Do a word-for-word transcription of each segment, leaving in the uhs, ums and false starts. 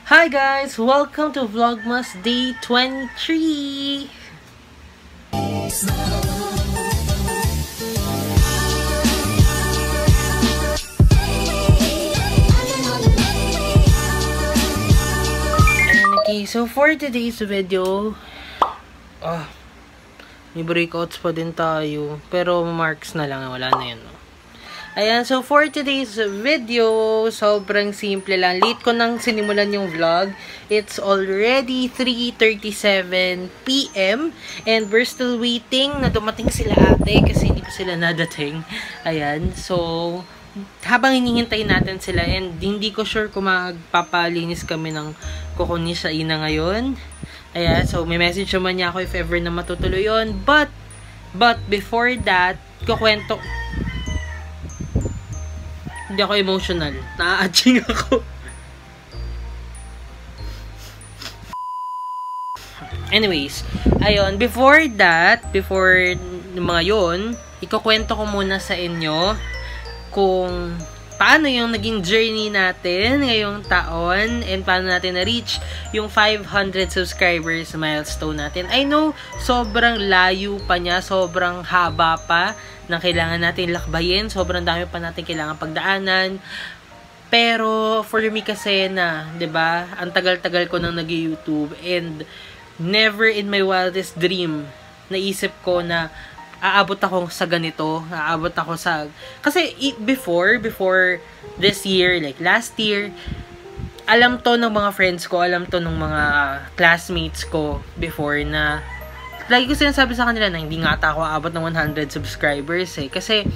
Hi guys! Welcome to Vlogmas Day twenty-three! Okay, so for today's video, ah, may breakouts pa din tayo. Pero marks na lang, wala na yun. No? Ayan, so for today's video, sobrang simple lang. Late ko nang sinimulan yung vlog. It's already three thirty-seven p m and we're still waiting na dumating sila ate kasi hindi pa sila nadating. Ayan, so habang hinihintay natin sila and hindi ko sure kung magpapalinis kami ng kukunin sa ina ngayon. Ayan, so may message naman niya ako if ever na matutuloy yun. But, but before that, kukwento. Hindi ako emotional. Na-aching ako. Anyways, ayun, before that, before mga yun, ikukwento ko muna sa inyo kung paano yung naging journey natin ngayong taon and paano natin na-reach yung five hundred subscribers milestone natin. I know, sobrang layo pa niya, sobrang haba pa na kailangan natin lakbayin, sobrang dami pa natin kailangan pagdaanan. Pero for me kasi na, 'di ba? Ang tagal-tagal ko nang nag-YouTube and never in my wildest dream naisip ko na aabot ako sa ganito, aabot ako sa kasi before before this year, like last year, alam to ng mga friends ko, alam to ng mga classmates ko before na lagi ko sinasabi sa kanila na hindi nga ata ako aabot ng one hundred subscribers eh. Kasi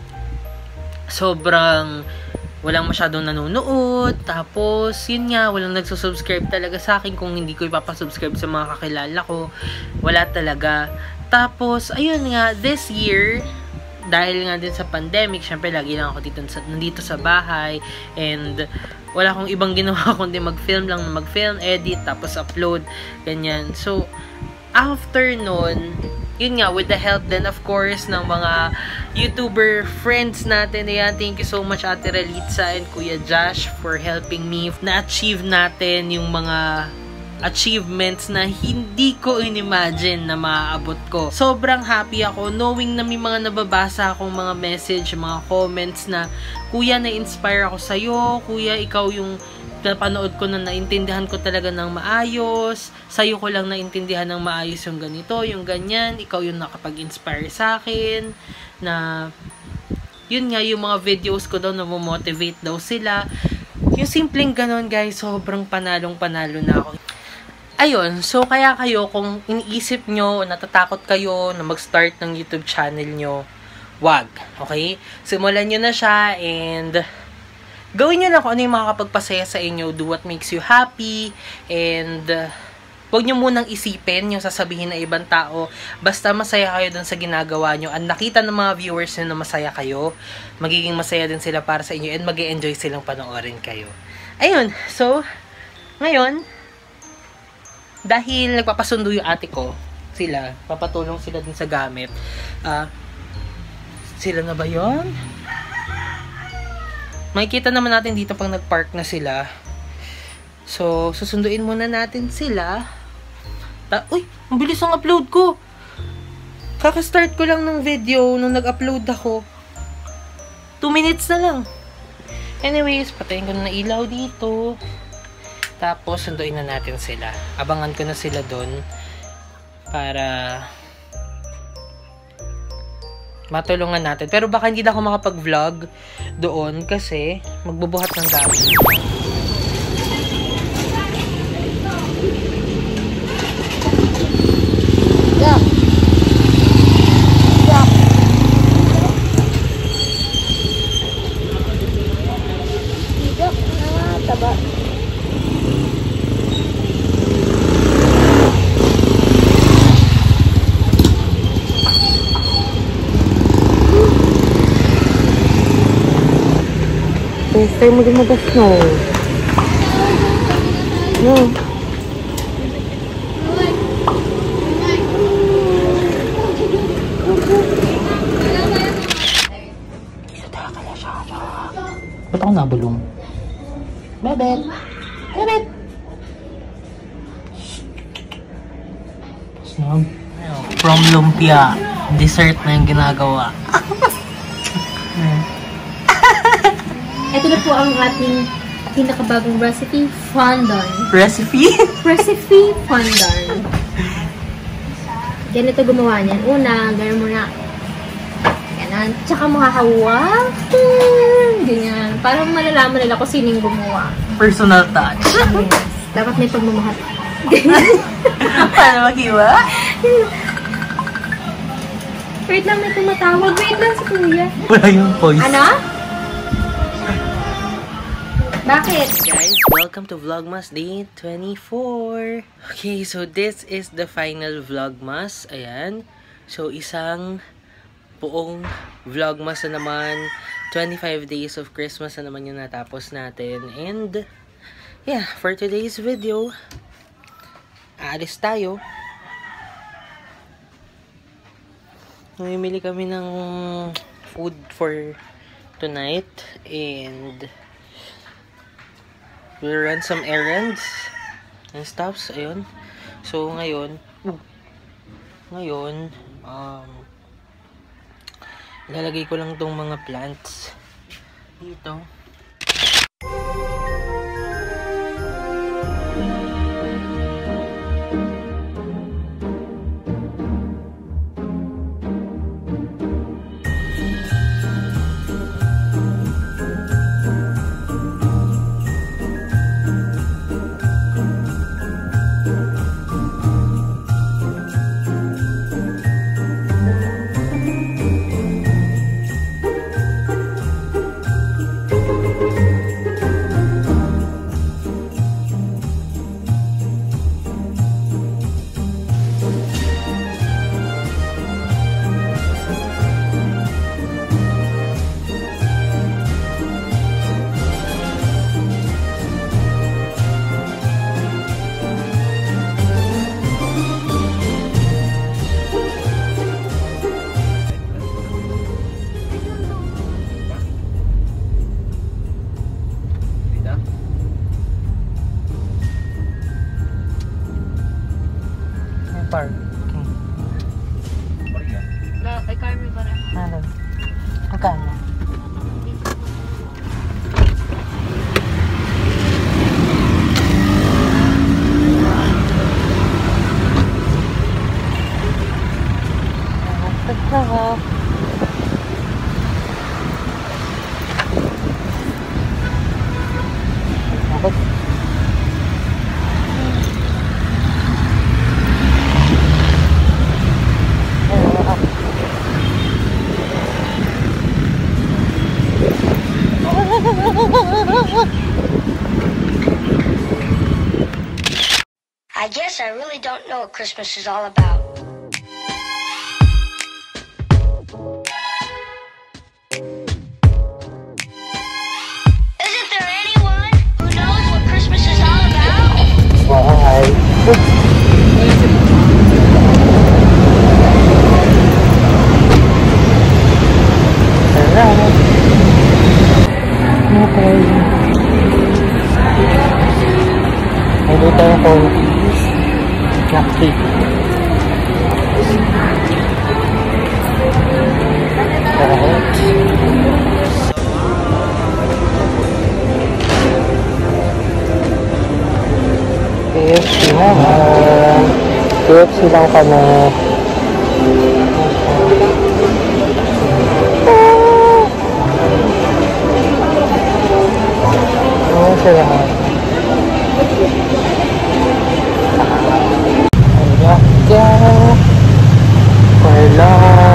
sobrang walang masyadong nanonood. Tapos, yun nga, walang nagsusubscribe talaga sa akin kung hindi ko ipapasubscribe sa mga kakilala ko. Wala talaga. Tapos, ayun nga, this year, dahil nga din sa pandemic, syempre lagi lang ako dito sa, nandito sa bahay. And wala akong ibang ginawa kundi mag-film lang, mag-film, edit, tapos upload. Ganyan. So, after nun, yun nga, with the help then of course ng mga YouTuber friends natin, ayan, thank you so much Ate Ralitza and Kuya Josh for helping me na-achieve natin yung mga achievements na hindi ko in-imagine na maaabot ko. Sobrang happy ako knowing na may mga nababasa akong mga message, mga comments na, Kuya, na-inspire ako sa'yo, Kuya, ikaw yung napanood ko na naintindihan ko talaga ng maayos, sa'yo ko lang naintindihan ng maayos yung ganito, yung ganyan, ikaw yung nakapag-inspire sa akin, na yun nga, yung mga videos ko daw na motivate daw sila. Yung simpleng ganon guys, sobrang panalong panalo na ako. Ayun, so kaya kayo, kung iniisip nyo, natatakot kayo na mag-start ng YouTube channel nyo, wag, okay? Simulan nyo na siya and gawin nyo lang kung ano yung makakapagpasaya sa inyo. Do what makes you happy. And uh, huwag nyo munang isipin yung sasabihin ng ibang tao. Basta masaya kayo dun sa ginagawa nyo. At nakita ng mga viewers nyo na masaya kayo, magiging masaya din sila para sa inyo. And mag-e-enjoy silang panoorin kayo. Ayun. So, ngayon, dahil nagpapasundo yung ate ko, sila, papatulong sila din sa gamit. Uh, sila na ba yun? Makikita naman natin dito pag nag-park na sila. So, susunduin muna natin sila. Ta Uy! Ang bilis ang upload ko! Kaka-start ko lang ng video nung nag-upload ako. two minutes na lang. Anyways, patayin ko na ng ilaw dito. Tapos, sunduin na natin sila. Abangan ko na sila doon. Para matulungan natin. Pero baka hindi na ako makapag-vlog doon kasi magbubuhat ng gamit. Yeah. Yeah. Tidak na taba. Stay mo din magas no. No. Ba't ako nabulong? Bebet! Bebet! Snub. From lumpia, dessert na yung ginagawa. Ito na po ang ating pinakabagong recipe, fondant. Recipe? Recipe fondant. Ganito gumawa niyan. Una, gano'n mo na. Ganun. Tsaka makakawak. Ganyan. Parang malalaman nila kung sinong gumawa. Personal touch. Yes. Dapat may pagmamahal. Paano mag-iwa? Wait lang, may tumatawag. Wait lang si Kuya. Wala yung voice. Ano? Bakit? Guys, welcome to Vlogmas Day twenty-four. Okay, so this is the final Vlogmas. Ayan. So, isang buong Vlogmas na naman. twenty-five days of Christmas na naman yung natapos natin. And, yeah, for today's video, aalis tayo. Namimili kami ng food for tonight. And we'll run some errands and stuffs. Ayun. So, ngayon, uh, ngayon, um, ilalagay ko lang tong mga plants dito. Park. Okay. La, ay kami ba na? Ano? Magkano? Pagkaka. Bakit? I guess I really don't know what Christmas is all about. Isn't there anyone who knows what Christmas is all about? Why? Okay. Maybe tayo po cupcake. Alright. K F C naman. K F C lang kami. Oh, sila. Ayan. Ayan. Wala.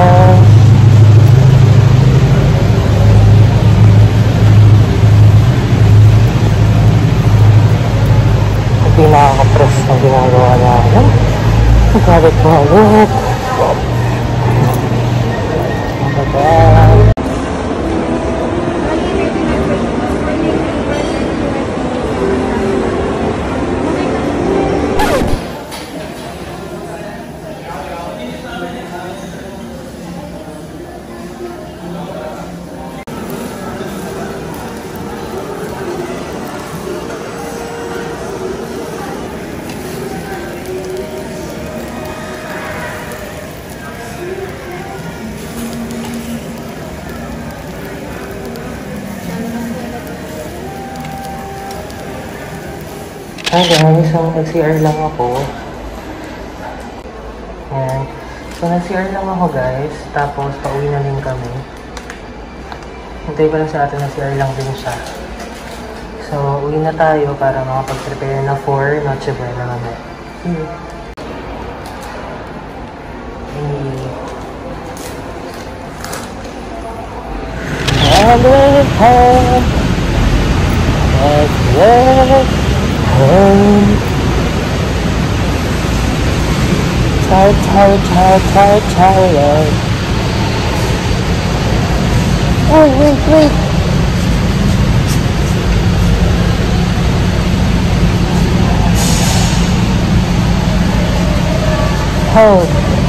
Hindi nakaka-press na ginagawa namin. Magalit-magalit. Magalit. Hi guys, so nag-C R lang ako. Ayan. So nag-C R lang ako guys, tapos pauwi na din kami. Hintay pa lang sa atin, nag-C R lang din siya. So uwi na tayo para makapag-prepare na for Noche Buena naman. Hmm. And we're home. And we're home. Tired, tired, tired, tired, tired. Oh, wait, wait. Oh.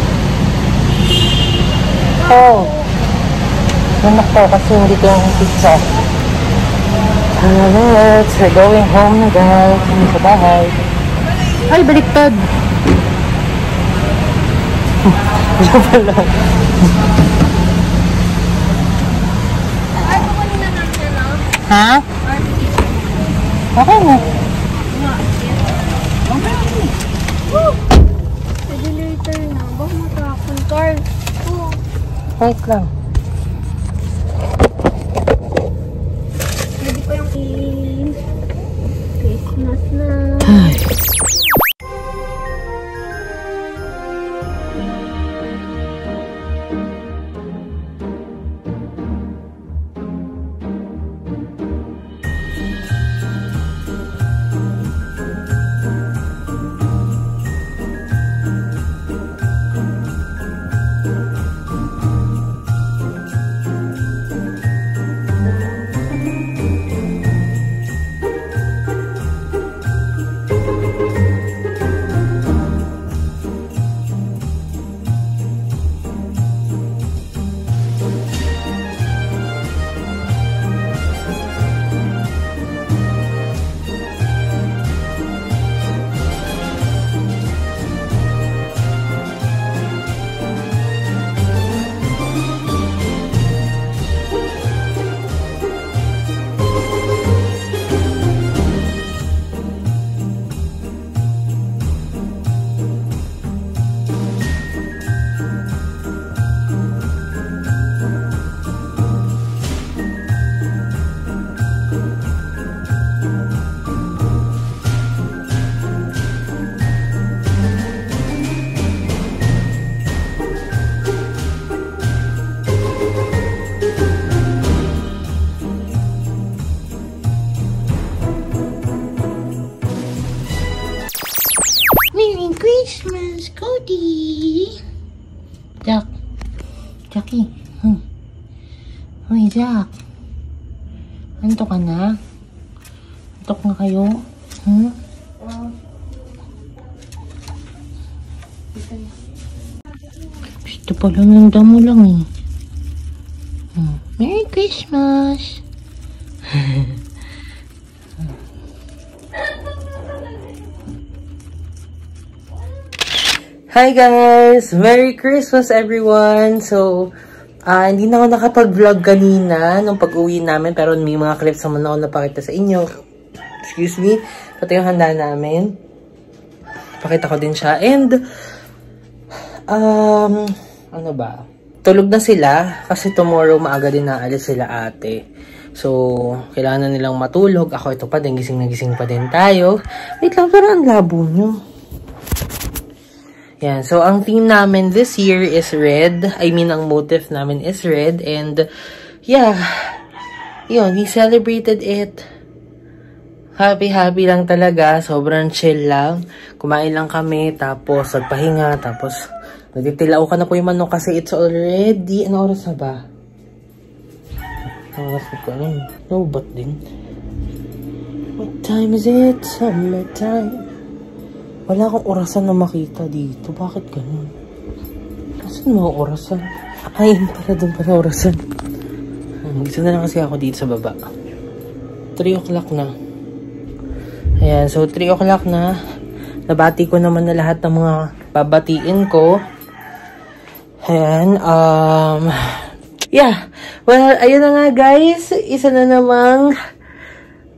Oh. Nanak ko kasi hindi ko yung pizza. Let's, we're going home na guys. Hindi sa bahay. Ay, baliktad. Diyan pala. Ay, kukunin na lang siya, no? Ha? Okay na. Pwede later na. Baka matapon, Carl. Oh. Wait lang. Pwede pa yung i-Christmas na. Merry Christmas, Cody! Jack. Jackie. Hmm. Uy, Jack. Antok ka na? Antok na kayo? Hmm? Ito pala ng damo lang eh. Hmm. Merry Christmas! Hi guys! Merry Christmas everyone! So, uh, hindi na ako nakapag-vlog kanina nung pag-uwi namin, pero may mga clips naman ako napakita sa inyo. Excuse me. Ito yung handa namin. Pakita ko din siya. And, um, ano ba? Tulog na sila kasi tomorrow maaga din naalis sila ate. So, kailangan na nilang matulog. Ako ito pa din, gising na gising pa din tayo. Wait lang, pero ang labo nyo. Yan. So, ang theme namin this year is red. I mean, ang motif namin is red. And, yeah. Yun, we celebrated it. Happy-happy lang talaga. Sobrang chill lang. Kumain lang kami. Tapos, nagpahinga. Tapos, nagtitilaw ka na po yung manok kasi it's already... Ano oras na ba? Ano oras na ko? Ano? Lobat din. What time is it? Summertime. Wala akong orasan na makita dito. Bakit ganun? Saan mga orasan? Ay, para doon para orasan. Mag-isa na lang kasi ako dito sa baba. three o'clock na. Ayan, so three o'clock na. Nabati ko naman na lahat ng mga babatiin ko. Ayan, um... yeah. Well, ayun na nga guys. Isa na namang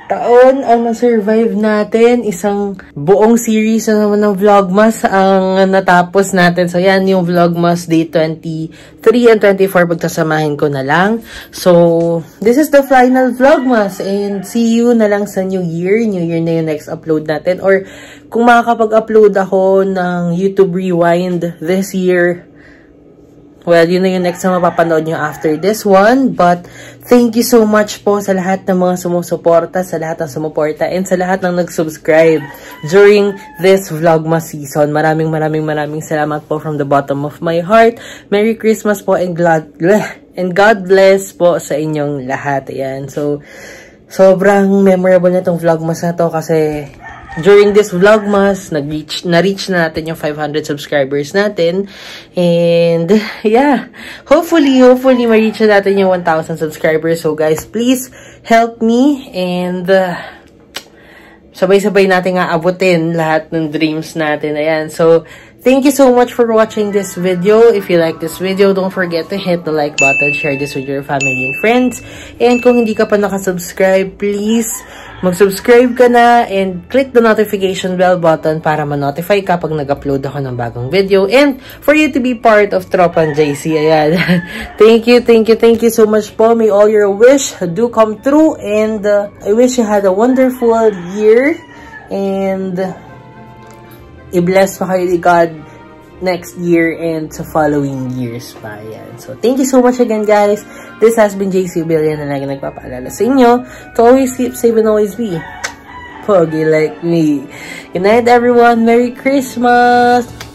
taon ang na-survive natin. Isang buong series na naman ng Vlogmas ang natapos natin. So, yan yung Vlogmas Day twenty-three and twenty-four. Pagkasamahin ko na lang. So, this is the final Vlogmas. And see you na lang sa New Year. New Year na yung next upload natin. Or, kung makakapag-upload ako ng YouTube Rewind this year, well, yun na yung next na mapapanood nyo after this one. But, thank you so much po sa lahat ng mga sumusuporta, sa lahat ng sumuporta, and sa lahat ng nag-subscribe during this Vlogmas season. Maraming maraming maraming salamat po from the bottom of my heart. Merry Christmas po and God, and God bless po sa inyong lahat. Ayan. So, sobrang memorable na itong Vlogmas na to kasi during this Vlogmas, nag-reach, na-reach na natin yung five hundred subscribers natin. And, yeah. Hopefully, hopefully, ma-reach na natin yung one thousand subscribers. So, guys, please help me. And, uh, sabay-sabay natin nga abutin lahat ng dreams natin. Ayan. So, thank you so much for watching this video. If you like this video, don't forget to hit the like button, share this with your family and friends. And kung hindi ka pa nakasubscribe, please mag-subscribe ka na and click the notification bell button para ma-notify ka pag nag-upload ako ng bagong video. And for you to be part of Tropan J C. Ayan. Thank you, thank you, thank you so much po. May all your wish do come true. And uh, I wish you had a wonderful year. And i-bless pa kayo ni God next year and sa following years pa. Yan. So, thank you so much again, guys. This has been J C Obille na lagi nagpapaalala sa inyo to always keep safe and always be pogi like me. Good night, everyone. Merry Christmas!